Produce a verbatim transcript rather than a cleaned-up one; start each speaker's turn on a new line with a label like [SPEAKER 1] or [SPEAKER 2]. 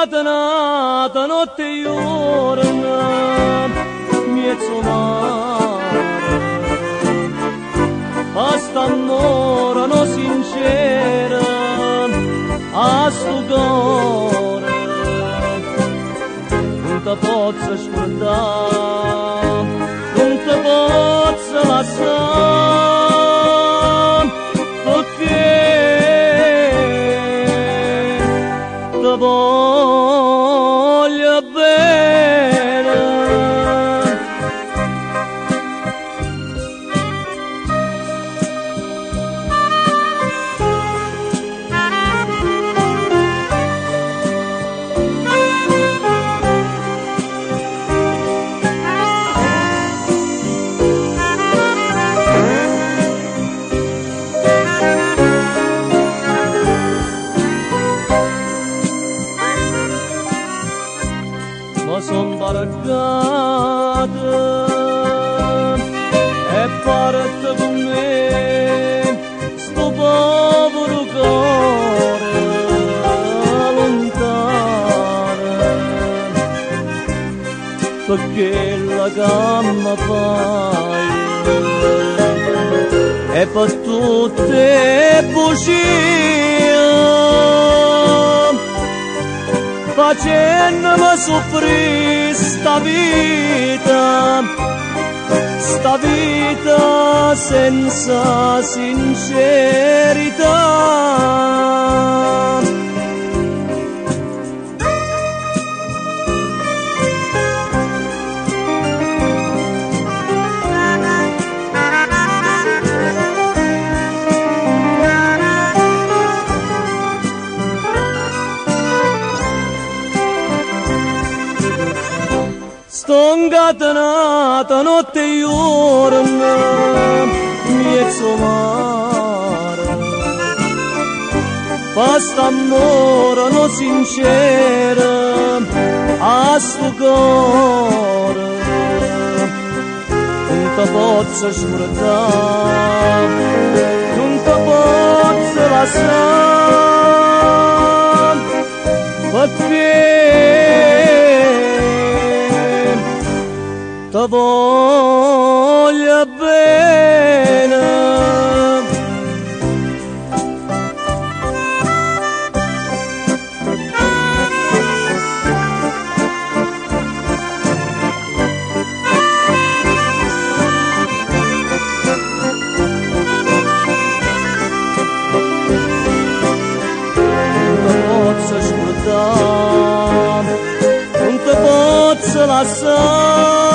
[SPEAKER 1] Sconcatenata notte e giorno, mezzo mare, basta amore non sincero a sto cuore, non ti posso scordare, non ti posso lasciare, perché ti voglio bene. Ma son barcata e parte con me sto povero cuore lontano, perché la gamma fai e per tutte bugie facendomi soffrire sta vita, sta vita senza sincerità. Sto incatenata notte e giorno, mezzo mare, basta amore non sincero a sto cuore, non ti posso scordare, non ti posso lasciare, perché ti voglio bene. Non ti posso scordare, non ti posso lasciare,